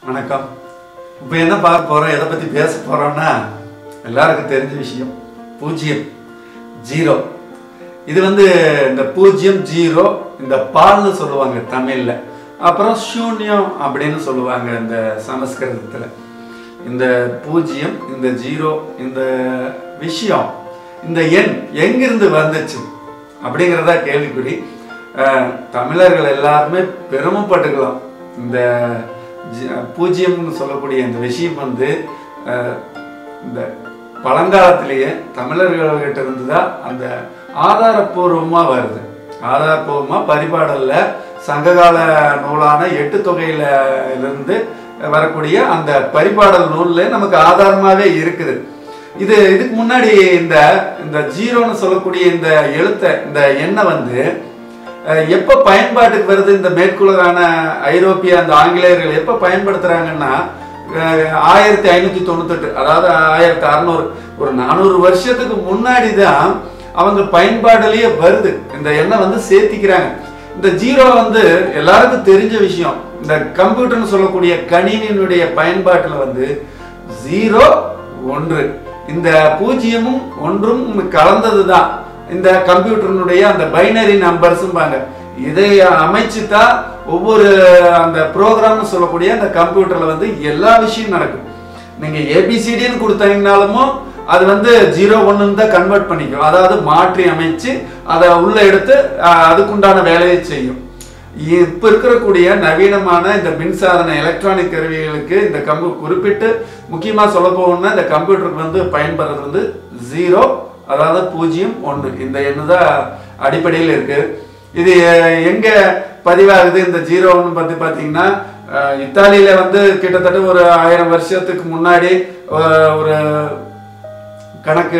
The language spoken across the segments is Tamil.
வணக்கம். இப்போ என்ன பார்க்க போகிறோம், எதை பற்றி பேச போகிறோம்னா எல்லாருக்கும் தெரிஞ்ச விஷயம், பூஜ்ஜியம் ஜீரோ. இது இந்த பூஜ்ஜியம் ஜீரோ, இந்த பால்னு சொல்லுவாங்க தமிழில், அப்புறம் சூன்யம் அப்படின்னு சொல்லுவாங்க இந்த சமஸ்கிருதத்தில். இந்த பூஜ்ஜியம், இந்த ஜீரோ, இந்த விஷயம், இந்த எண் எங்கிருந்து வந்துச்சு அப்படிங்கிறதா கேள்விக்குறி. தமிழர்கள் எல்லாருமே பெருமைப்பட்டுக்கலாம். இந்த பூஜ்ஜியம்னு சொல்லக்கூடிய இந்த விஷயம் இந்த பழங்காலத்திலேயே தமிழர்கள்கிட்ட இருந்து தான் அந்த ஆதாரபூர்வமாக வருது. ஆதாரபூர்வமாக பரிபாடலில் சங்ககால நூலான 8 தொகையிலிருந்து வரக்கூடிய அந்த பரிபாடல் நூலில் நமக்கு ஆதாரமாகவே இருக்குது. இதுக்கு முன்னாடி இந்த ஜீரோன்னு சொல்லக்கூடிய இந்த எழுத்தை, இந்த எண்ணை எப்போ பயன்பாட்டுக்கு வருது, இந்த மேற்குலகான ஐரோப்பிய அந்த ஆங்கிலேயர்கள் எப்போ பயன்படுத்துகிறாங்கன்னா 1598, அதாவது 1600, ஒரு 400 வருஷத்துக்கு முன்னாடி தான் அவங்க பயன்பாடுலேயே வருது. இந்த எண்ணை சேர்த்திக்கிறாங்க. இந்த ஜீரோ எல்லாருக்கும் தெரிஞ்ச விஷயம். இந்த கம்ப்யூட்டர்னு சொல்லக்கூடிய கணினியினுடைய பயன்பாட்டில் 0 1, இந்த பூஜ்ஜியமும் ஒன்றும் கலந்தது தான் இந்த கம்ப்யூட்டருடைய அந்த பைனரி நம்பர்ஸும்பாங்க. இதை அமைச்சுதான் ஒவ்வொரு அந்த ப்ரோக்ராம்னு சொல்லக்கூடிய அந்த கம்ப்யூட்டர்ல எல்லா விஷயம் நடக்கும். நீங்க ஏபிசிடின்னு கொடுத்தீங்கனாலும் அது 0 1 தான் கன்வெர்ட் பண்ணிக்கும். அதாவது மாற்றி அமைச்சு அதை உள்ள எடுத்து அதுக்குண்டான வேலையை செய்யும். இப்ப இருக்கக்கூடிய நவீனமான இந்த மின்சாதன எலக்ட்ரானிக் கருவிகளுக்கு இந்த குறிப்பிட்டு முக்கியமா சொல்ல போகணும்னா இந்த கம்ப்யூட்டருக்கு பயன்படுறது 0, அதாவது 0 1, இந்த எண்ணு தான் அடிப்படையில் இருக்கு. இது எங்க பதிவாகுது இந்த 0 1 பத்தி பாத்தீங்கன்னா, இத்தாலியில கிட்டத்தட்ட ஒரு 1000 வருஷத்துக்கு முன்னாடி ஒரு கணக்கு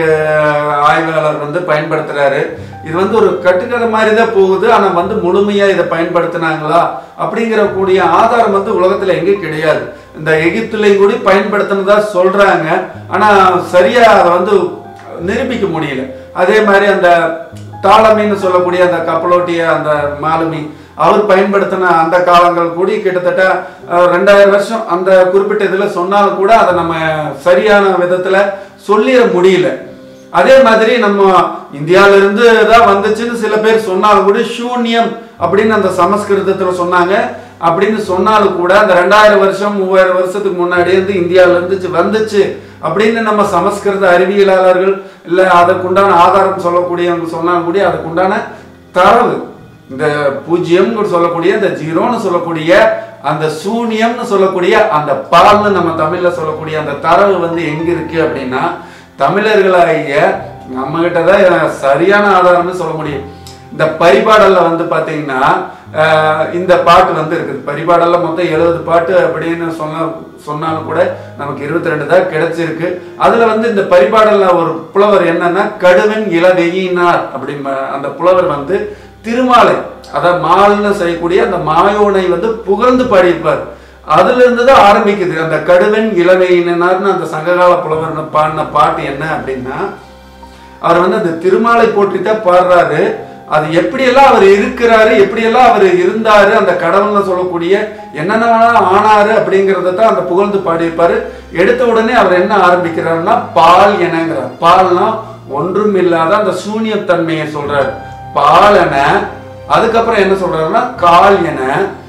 ஆய்வாளர் பயன்படுத்துறாரு. இது ஒரு கட்டுக்கதை மாதிரி தான் போகுது. ஆனா முழுமையா இதை பயன்படுத்தினாங்களா அப்படிங்கிற கூடிய ஆதாரம் உலகத்துல எங்கே கிடையாது. இந்த எகிப்துலையும் கூட பயன்படுத்தினதா சொல்றாங்க. ஆனா சரியா அதை நிரூபிக்க முடியல. அதே மாதிரி அந்த தாளமின்னு சொல்லக்கூடிய அந்த கப்பலோட்டிய அந்த மாலுமி அவர் பயன்படுத்தின அந்த காலங்கள் கூடி கிட்டத்தட்ட 2000 வருஷம் அந்த குறிப்பிட்ட இதுல சொன்னாலும் கூட அதை நம்ம சரியான விதத்துல சொல்லிட முடியல. அதே மாதிரி நம்ம இந்தியாவில இருந்து தான் வந்துச்சுன்னு சில பேர் சொன்னாலும் கூட சூன்யம் அப்படின்னு அந்த சமஸ்கிருதத்துல சொன்னாங்க. அப்படின்னு சொன்னாலும் கூட அந்த 2000 வருஷம் 3000 வருஷத்துக்கு முன்னாடி இந்தியாவில வந்துச்சு அப்படின்னு நம்ம சமஸ்கிருத அறிவியலாளர்கள் இல்ல அதற்குண்டான ஆதாரம் சொல்லக்கூடியவங்க சொன்னாலும் கூட அதுக்குண்டான தரவு, இந்த பூஜ்ஜியம் சொல்லக்கூடிய இந்த ஜீரோன்னு சொல்லக்கூடிய அந்த சூன்யம்னு சொல்லக்கூடிய அந்த பால்னு நம்ம தமிழ்ல சொல்லக்கூடிய அந்த தரவு எங்க இருக்கு அப்படின்னா, தமிழர்களாகிய நம்ம கிட்டதான் சரியான ஆதாரம்னு சொல்ல முடியும். இந்த பரிபாடல்ல பாத்தீங்கன்னா இந்த பாட்டு இருக்குது. பரிபாடல்ல மொத்தம் 70 பாட்டு அப்படின்னு சொன்னாலும் கூட நமக்கு 22 தான் கிடைச்சிருக்கு. அதுல இந்த பரிபாடல்ல ஒரு புலவர் என்னன்னா கடுவன் இளவெயினார் அப்படின்னு அந்த புலவர் திருமாலை, அதாவது மால்னு செய்யக்கூடிய அந்த மாயோனை புகழ்ந்து பாடியிருப்பார். அதுல இருந்துதான் ஆரம்பிக்குது அந்த கடுவன் இளவெயினார்னு அந்த சங்ககால புலவர் பாடின பாட்டு என்ன அப்படின்னா, அவர் அந்த திருமாலை போற்றித்தான் பாடுறாரு. அது எப்படியெல்லாம் அவர் இருக்கிறாரு, எப்படியெல்லாம் அவர் இருந்தாரு, அந்த கடவுள்னு சொல்லக்கூடிய என்னென்ன ஆனாரு அப்படிங்கிறத தான் அந்த புகழ்ந்து பாடியிருப்பாரு. எடுத்த உடனே அவர் என்ன ஆரம்பிக்கிறாருன்னா பால் எனங்கிறார். பால்னா ஒன்றும் இல்லாத அந்த சூன்யத்தன்மையை சொல்றாரு, பால் என. அதுக்கப்புறம் என்ன சொல்றாருன்னா கால் என,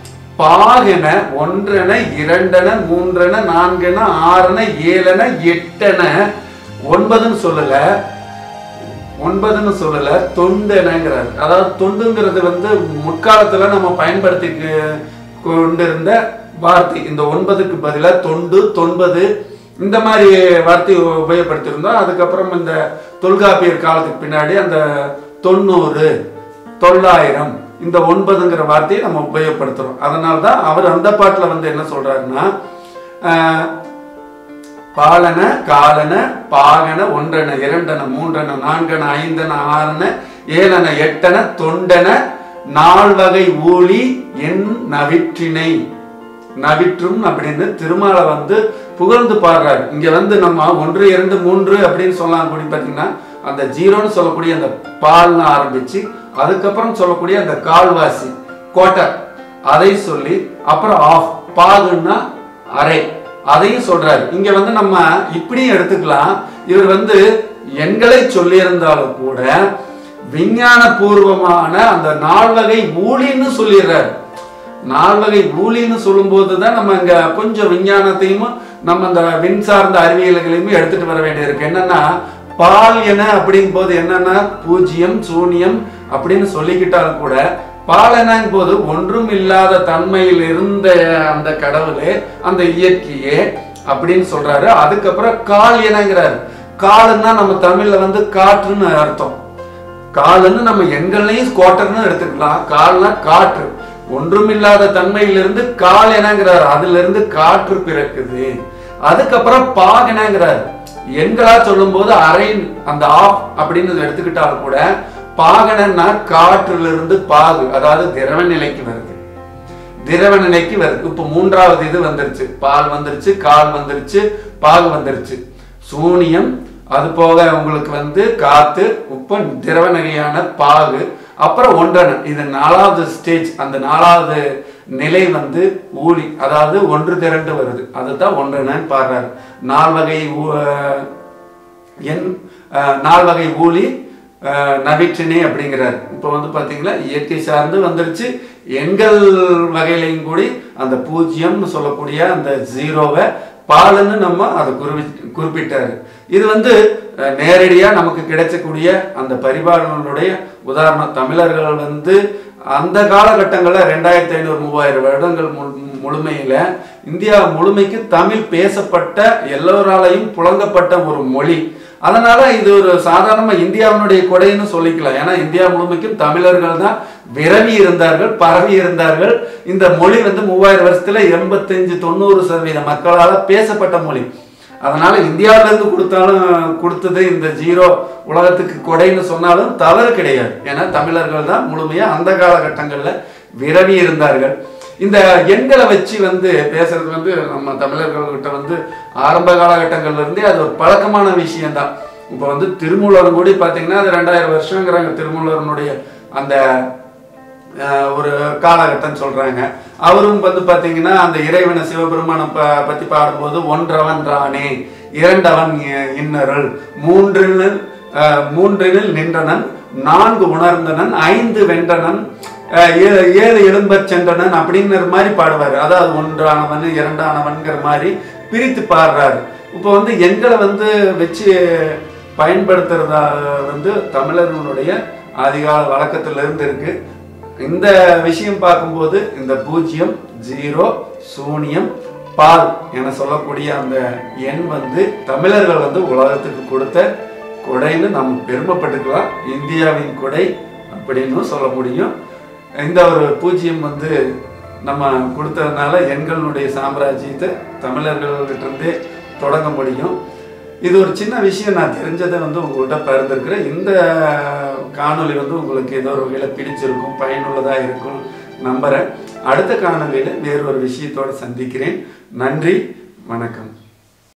பாகென, ஒன்றென, இரண்டென, மூன்றென, நான்கென, ஆறென, ஏழென, எட்டென, 9ன்னு சொல்லல, தொண்டெனங்கிறார். அதாவது தொண்டுங்கிறது முற்காலத்துல நம்ம பயன்படுத்தி கொண்டிருந்த வார்த்தை. இந்த 9க்கு பதிலா தொண்டு, 9 இந்த மாதிரி வார்த்தை உபயோகப்படுத்தியிருந்தோம். அதுக்கப்புறம் இந்த தொல்காப்பியர் காலத்துக்கு பின்னாடி அந்த 90 900 இந்த 9ங்கிற வார்த்தையை நம்ம உபயோகப்படுத்துறோம். அதனால்தான் அவர் அந்த பாட்டுல என்ன சொல்றாருன்னா, பாலன, காலன, பாகன, ஒன்றென, இரண்டென, மூன்றென, நான்கென, ஐந்தென, ஆறென, ஏழென, எட்டென, தொண்டென, 4 வகை ஊழி என் நவிற்றினை, நவிற்றும் அப்படின்னு திருமாலை புகழ்ந்து பாடுறாரு. இங்க நம்ம 1 2 3 அப்படின்னு சொல்லலாம் கூட பாத்தீங்கன்னா, அந்த ஜீரோன்னு சொல்லக்கூடிய அந்த பால்னு ஆரம்பிச்சு அதுக்கப்புறம் சொல்லக்கூடிய அந்த கால்வாசி கோட்டை அதை சொல்லி அப்புறம் ஆஃப் பாகுன்னா அறை, அதையும் சொல்றாரு. இங்க வந்து நம்ம இப்படியும் எடுத்துக்கலாம். இவர் வந்து எண்களை சொல்லியிருந்தாலும் கூட விஞ்ஞான பூர்வமான அந்த 4 வகை ஊழின்னு சொல்லிடுறாரு. 4 வகை ஊழின்னு சொல்லும் போதுதான் நம்ம இங்க கொஞ்சம் விஞ்ஞானத்தையும் நம்ம அந்த விண் சார்ந்த அறிவியல்களையுமே எடுத்துட்டு வர வேண்டியிருக்கு. என்னன்னா பால் என அப்படிங்கும் போது என்னன்னா பூஜ்யம் சூன்யம் அப்படின்னு சொல்லிக்கிட்டாலும் கூட பாலனான் போது ஒன்றும் இல்லாத தன்மையில் இருந்த அந்த கடவுளே அந்த இயற்கையே அப்படின்னு சொல்றாரு. அதுக்கப்புறம் கால் எனங்கிறாரு. காலுன்னா நம்ம தமிழ்ல வந்து காற்றுன்னு அர்த்தம். காலுன்னு நம்ம எங்களையும் கோட்டர்னு எடுத்துக்கலாம். கால்னா காற்று, ஒன்றுமில்லாத தன்மையிலிருந்து கால் எனங்கிறாரு. அதுல இருந்து காற்று பிறக்குது. அதுக்கப்புறம் பாக் எனங்கிறாரு. எண்களா சொல்லும் போது அரை அந்த ஆஃப் அப்படின்னு எடுத்துக்கிட்டாலும் கூட பாகனா காற்றிலிருந்து பாகு, அதாவது திரவ நிலைக்கு வருது. திரவ நிலைக்கு வருது. இப்ப 3வது இது வந்துருச்சு. பால் வந்துருச்சு, கால் வந்துருச்சு, பாகு வந்துருச்சு. சூனியம், அது போக உங்களுக்கு வந்து காத்து, உப்ப திரவ நிலையான பாகு, அப்புறம் ஒன்றன. இது 4வது ஸ்டேஜ். அந்த 4வது நிலை வந்து ஊழி, அதாவது ஒன்று திரண்டு வருது. அதுதான் ஒன்றனன்னு பாடுறாரு. 4 வகை 4 வகை ஊழி நவிற்றினே அப்படிங்கிறார். இப்போ வந்து பாத்தீங்களா இயற்கை சார்ந்து வந்துருச்சு. எண்கள் வகையிலையும் கூடி அந்த பூஜ்யம்னு சொல்லக்கூடிய அந்த 0வை பாலுன்னு நம்ம அதை குறிப்பிட்டாரு. இது வந்து நேரடியா நமக்கு கிடைச்சக்கூடிய அந்த பரிபாலனுடைய உதாரணம். தமிழர்கள் வந்து அந்த காலகட்டங்கள்ல 2500-3000 வருடங்கள் முழுமையில இந்தியா முழுமைக்கு தமிழ் பேசப்பட்ட, எல்லோராலையும் புழங்கப்பட்ட ஒரு மொழி. அதனால இது ஒரு சாதாரண இந்தியாவினுடைய கொடைன்னு சொல்லிக்கலாம். ஏன்னா இந்தியா முழுமைக்கும் தமிழர்கள் தான் விரவி இருந்தார்கள், பரவி இருந்தார்கள். இந்த மொழி வந்து 3000 வருஷத்துல 85-90% மக்களால் பேசப்பட்ட மொழி. அதனால இந்தியாவிலிருந்து கொடுத்தது இந்த 0 உலகத்துக்கு கொடைன்னு சொன்னாலும் தவறு கிடையாது. ஏன்னா தமிழர்கள் தான் முழுமையா அந்த காலகட்டங்கள்ல விரவி இருந்தார்கள். இந்த எண்களை வச்சு வந்து பேசுறது வந்து நம்ம தமிழர்கள்கிட்ட வந்து ஆரம்ப காலகட்டங்கள்ல இருந்தே அது ஒரு பழக்கமான விஷயம்தான். இப்போ வந்து திருமூலர் கூட பார்த்தீங்கன்னா அது 2000 வருஷங்கிறாங்க. திருமூலருடைய அந்த ஒரு காலகட்டம் சொல்றாங்க. அவரும் வந்து பாத்தீங்கன்னா அந்த இறைவனை சிவபெருமானை பத்தி பாடும்போது ஒன்றவன் ரானே, இரண்டவன் இன்னருள், மூன்றினில் நின்றனன், 4 உணர்ந்தனன், 5 வென்றனன், 7 எழும்பச் சென்றனன் அப்படிங்கிற மாதிரி பாடுவாரு. அதாவது ஒன்றானவன் இரண்டானவன்கிற மாதிரி பிரித்து பாடுறாரு. இப்போ வந்து எண்களை வந்து வச்சு பயன்படுத்துறதா வந்து தமிழர்களுடைய அதிகால வழக்கத்துல இருந்து இருக்கு. இந்த விஷயம் பார்க்கும்போது இந்த பூஜ்யம், 0, சூனியம், பால் என சொல்லக்கூடிய அந்த எண் வந்து தமிழர்கள் வந்து உலகத்துக்கு கொடுத்த கொடைன்னு நம்ம பெருமைப்பட்டுக்கலாம். இந்தியாவின் கொடை அப்படின்னு சொல்ல முடியும். இந்த ஒரு பூஜ்யம் வந்து நம்ம கொடுத்ததுனால எண்களுடைய சாம்ராஜ்யத்தை தமிழர்கள்கிட்ட இருந்தே தொடங்க முடியும். இது ஒரு சின்ன விஷயம், நான் தெரிஞ்சதை வந்து உங்கள்கிட்ட பகிர்ந்துருக்கிறேன். இந்த காணொலி வந்து உங்களுக்கு ஏதோ ஒரு வகையில் பிடிச்சிருக்கும், பயனுள்ளதாக இருக்கும் நம்புகிறேன். அடுத்த காணொலியில் வேறு ஒரு விஷயத்தோடு சந்திக்கிறேன். நன்றி, வணக்கம்.